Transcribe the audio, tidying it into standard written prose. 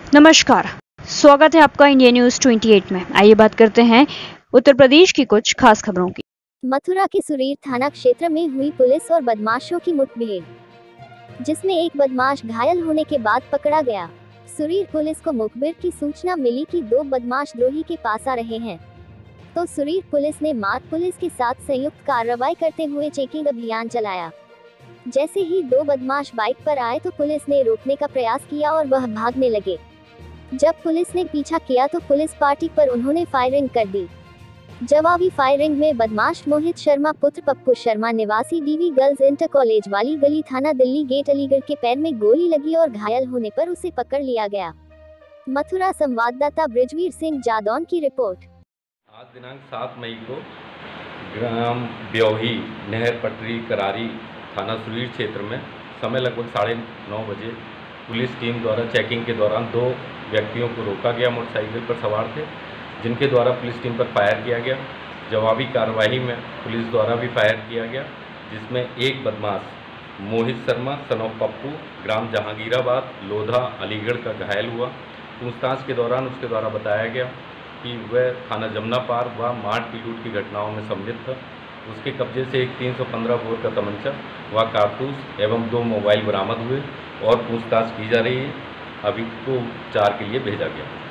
नमस्कार, स्वागत है आपका इंडिया न्यूज 28 में। आइए बात करते हैं उत्तर प्रदेश की कुछ खास खबरों की। मथुरा के सुरीर थाना क्षेत्र में हुई पुलिस और बदमाशों की मुठभेड़, जिसमें एक बदमाश घायल होने के बाद पकड़ा गया। सुरीर पुलिस को मुखबिर की सूचना मिली कि दो बदमाश द्रोही के पास आ रहे हैं, तो सुरीर पुलिस ने मार्ग पुलिस के साथ संयुक्त कार्रवाई करते हुए चेकिंग अभियान चलाया। जैसे ही दो बदमाश बाइक पर आए तो पुलिस ने रोकने का प्रयास किया और वह भागने लगे। जब पुलिस ने पीछा किया तो पुलिस पार्टी पर उन्होंने फायरिंग कर दी। जवाबी फायरिंग में बदमाश मोहित शर्मा पुत्र पप्पू शर्मा निवासी डीवी गर्ल्स इंटर कॉलेज वाली गली थाना दिल्ली गेट अलीगढ़ के पैर में गोली लगी और घायल होने पर उसे पकड़ लिया गया। मथुरा संवाददाता बृजवीर सिंह जादौन की रिपोर्ट। आज दिनांक 7 मई को ग्राम ब्योही नहर पटरी करारी थाना सुरीर क्षेत्र में समय लगभग 9:30 बजे पुलिस टीम द्वारा चेकिंग के दौरान दो व्यक्तियों को रोका गया, मोटरसाइकिल पर सवार थे, जिनके द्वारा पुलिस टीम पर फायर किया गया। जवाबी कार्रवाई में पुलिस द्वारा भी फायर किया गया, जिसमें एक बदमाश मोहित शर्मा सन ऑफ पप्पू ग्राम जहांगीराबाद लोधा अलीगढ़ का घायल हुआ। पूछताछ के दौरान उसके द्वारा बताया गया कि वह थाना जमुना पार व मारपीट लूट की घटनाओं में सम्मिलित था। उसके कब्जे से एक 315 बोर का तमंचा व कारतूस एवं 2 मोबाइल बरामद हुए और पूछताछ की जा रही है। अभी को उपचार के लिए भेजा गया।